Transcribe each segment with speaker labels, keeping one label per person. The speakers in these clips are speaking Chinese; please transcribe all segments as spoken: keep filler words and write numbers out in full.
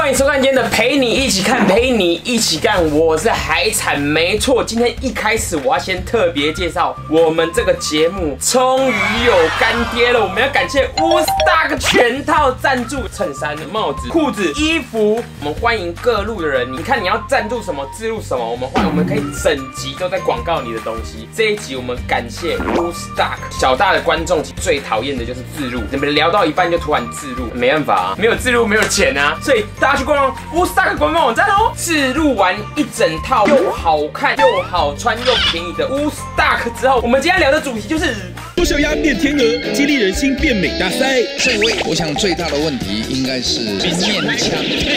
Speaker 1: 迎收看今天的陪你一起看，陪你一起干，我是海产，没错。今天一开始我要先特别介绍，我们这个节目终于有干爹了。我们要感谢Woodstock全套赞助，衬衫、帽子、裤子、衣服。我们欢迎各路的人，你看你要赞助什么，置入什么，我们欢迎，我们可以整集都在广告你的东西。这一集我们感谢 Woodstock， 小大的观众最讨厌的就是置入，你们聊到一半就突然置入，没办法啊，没有置入没有钱啊，所以大家去逛 Woodstock 官方网站哦。置入完一整套又好看又好穿又便宜的 Woodstock 之后，我们今天聊的主题就是
Speaker 2: 缩小鸭变天鹅，激励人心变美大赛。
Speaker 3: 这位，我想最大的问题应该是面腔，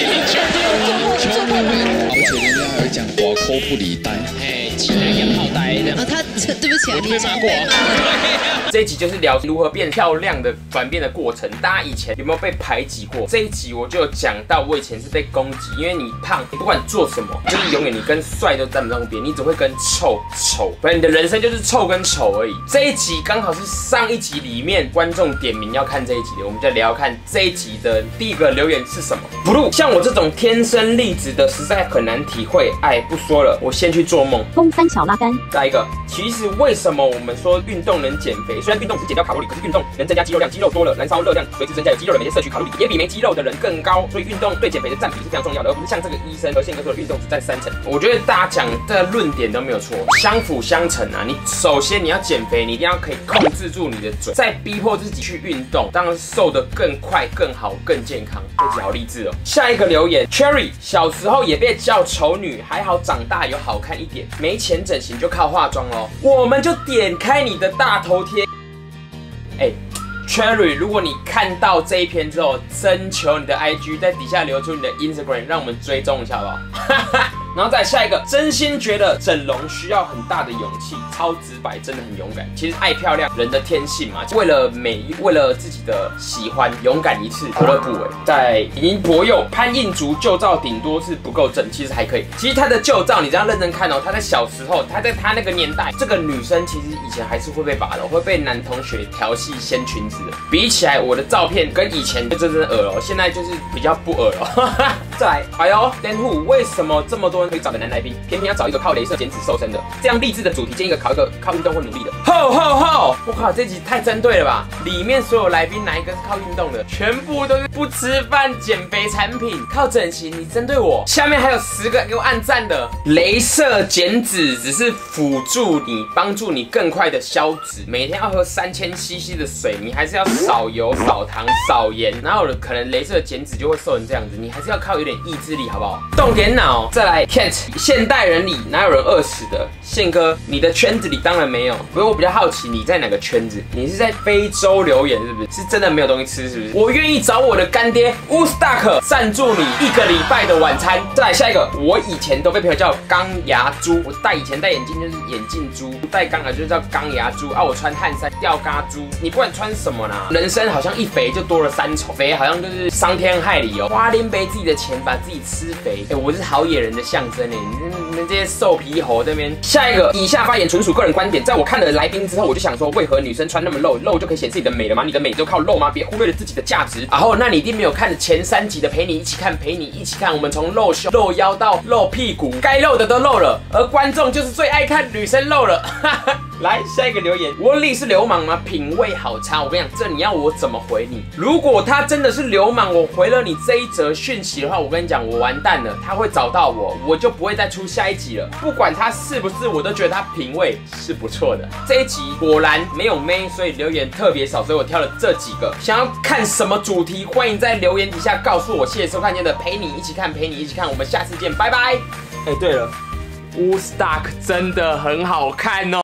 Speaker 3: 而且人家还会讲寡口不离呆，
Speaker 4: 哎，起来养好呆的。啊，他对不起啊，你被骂过啊。
Speaker 1: 这一集就是聊如何变漂亮的转变的过程。大家以前有没有被排挤过？这一集我就讲到，我以前是被攻击，因为你胖，你不管做什么，就是永远你跟帅都沾不上边，你只会跟臭丑，不然你的人生就是臭跟丑而已。这一集刚好是上一集里面观众点名要看这一集的，我们就聊看这一集的第一个留言是什么。Blue， 像我这种天生丽质的，实在很难体会。哎，不说了，我先去做梦。
Speaker 5: 风三小拉杆。
Speaker 1: 再一个，其实为什么我们说运动能减肥？虽然运动只减掉卡路里，可是运动能增加肌肉量，肌肉多了，燃烧热量随之增加，有肌肉的每天摄取卡路里也比没肌肉的人更高，所以运动对减肥的占比是非常重要的，而不是像这个医生和宪哥说的运动只占三成。我觉得大家讲的论点都没有错，相辅相成啊。你首先你要减肥，你一定要可以控制住你的嘴，再逼迫自己去运动，当然瘦得更快、更好、更健康。这集好励志哦。下一个留言 ，Cherry 小时候也被叫丑女，还好长大有好看一点，没钱整形就靠化妆咯。我们就点开你的大头贴。哎、欸、，Cherry， 如果你看到这一篇之后，征求你的 I G 在底下留出你的 Instagram， 让我们追踪一下好不好？然后再下一个，真心觉得整容需要很大的勇气，超直白，真的很勇敢。其实爱漂亮，人的天性嘛，为了美，为了自己的喜欢，勇敢一次，何乐不为？在银博佑潘映竹旧照顶多是不够正，其实还可以。其实她的旧照，你这样认真看哦，她在小时候，她在她那个年代，这个女生其实以前还是会被拔的，会被男同学调戏掀裙子的。比起来，我的照片跟以前就真的恶了，现在就是比较不恶了。再来，哎呦，登户为什么这么多人可以找个男来宾，偏偏要找一个靠雷射减脂瘦身的？这样励志的主题，建议一个考一个靠运动或努力的。吼吼吼！我靠，这集太针对了吧？里面所有来宾哪一个是靠运动的？全部都是不吃饭减肥产品，靠整形，你针对我？下面还有十个给我按赞的。雷射减脂只是辅助你，帮助你更快的消脂。每天要喝三千 C C 的水，你还是要少油、少糖、少盐。哪有可能雷射减脂就会瘦成这样子？你还是要靠有点意志力，好不好？动点脑。再来 ，Kent， 现代人里哪有人饿死的？宪哥，你的圈子里当然没有。不过我比较好奇你在哪个圈子？你是在非洲留言是不是？是真的没有东西吃是不是？我愿意找我的干爹 Woodstock 赞助你一个礼拜的晚餐。再来下一个，我以前都被朋友叫钢牙猪，我戴以前戴眼镜就是眼镜猪，戴钢牙就叫钢牙猪啊。我穿汗衫吊嘎猪，你不管穿什么啦，人生好像一肥就多了三丑，肥好像就是伤天害理哦。花莲杯自己的钱把自己吃肥，哎、欸，我是好野人的象征哎，你们这些瘦皮猴这边。下一个，以下发言纯属个人观点，在我看了来宾之后，我就想说，为何女生穿那么露，露就可以显示你的美了吗？你的美就靠露吗？别忽略了自己的价值。然后，那你一定没有看前三集的，陪你一起看，陪你一起看，我们从露胸、露腰到露屁股，该露的都露了，而观众就是最爱看女生露了。来，下一个留言，我力是流氓吗？品味好差，我跟你讲，这你要我怎么回你？如果他真的是流氓，我回了你这一则讯息的话，我跟你讲，我完蛋了，他会找到我，我就不会再出下一集了。不管他是不是，我都觉得他品味是不错的。这一集果然没有妹，所以留言特别少，所以我挑了这几个。想要看什么主题，欢迎在留言底下告诉我。谢谢收看今天的陪你一起看，陪你一起看，我们下次见，拜拜。哎，对了，Woodstock真的很好看哦。